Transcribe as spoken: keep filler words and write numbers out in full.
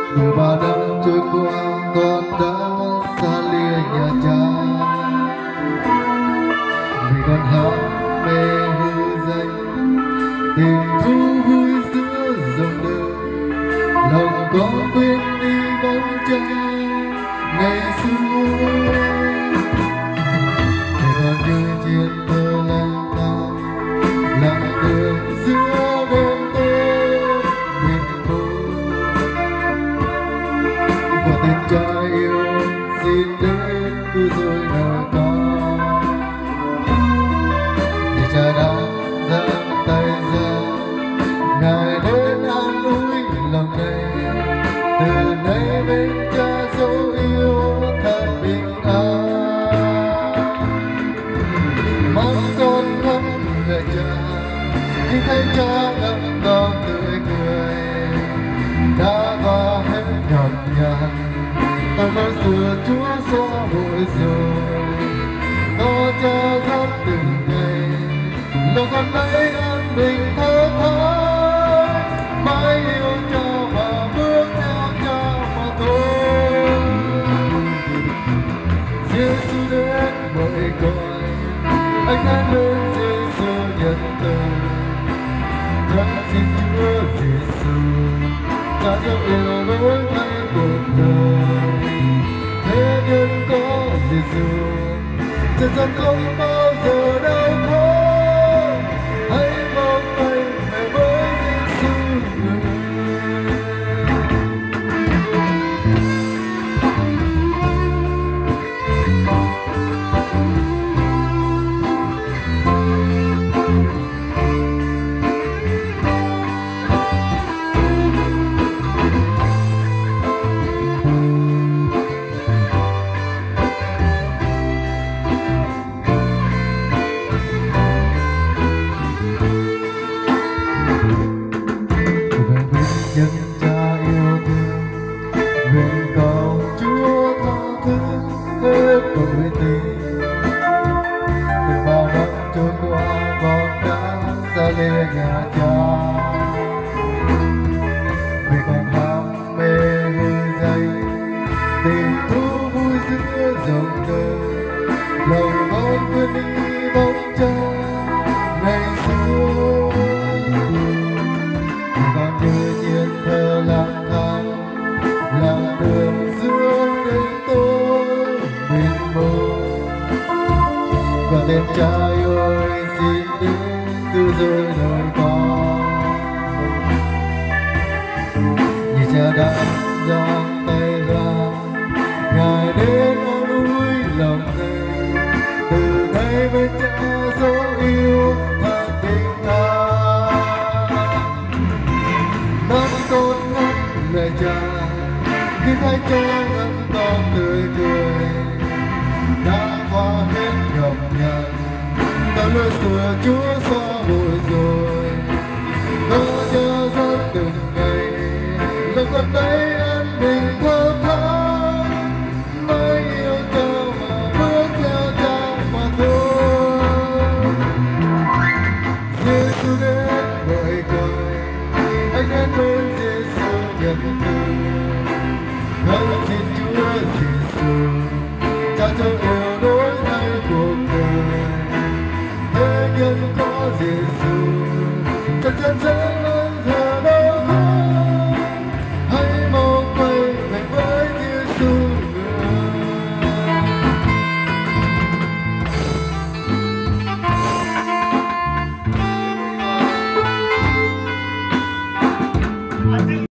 Mười ba năm trôi qua con đã xa lìa nhà cha, vì con ham mê hư danh, tình thú vui giữa dòng đời. Lòng con quên đi bóng cha ngày xưa, để còn như chiếc thơ lang thang lạc đường giữa đêm tối miền phố. Và tên cha yêu xin đến cứ rồi nở con, để cha đã giang tay ra ngài đến an ủi lòng này. Từ nay bên cha dấu yêu thật bình an. Mắt con ngắm về cha khi thấy cha ngậm ngào tươi cười, đã qua hết nhọc nhằn ta nói xưa Chúa xóa bụi rồi. Có cha dắt từng ngày lòng con thấy an bình thơ thớt, mãi yêu cha và bước theo cha mà thôi. Giêsu đến bởi coi anh đã lên Giêsu nhận tình. Thân xin Chúa Giêsu cha dấu yêu đổi thay cuộc đời. Thế nhưng có Giêsu trần gian không bao giờ đau khổ. Hãy vòng tay về với Giêsu người. Nhân cha yêu thương, nguyện cầu Chúa tha thứ hết tội tình. Từ bao năm trôi qua con đã xa lìa nhà cha, vì còn ham mê hư danh, tình thú vui giữa dòng đời. Lòng con quên đi bóng cha ngày xưa, còn như chiếc thơ lang thang lạc đường giữa đêm tối mênh mông. Và tên cha ơi xin đến cứ rồi đời con, như cha đã giang tay ra ngài đến an ủi lòng này. Từ nay bên cha dấu yêu thật bình an. Mắt con ngắm về cha khi thấy cha ngắm con tươi cười, đã qua hết nhọc nhằn ta lối xưa Chúa xóa bụi rồi. Có cha dắt từng ngày lòng con thấy an bình thơ thớt, mãi yêu cha mà bước theo cha mà thôi. Giêsu đến bởi coi anh đến bên Giêsu nhận từ.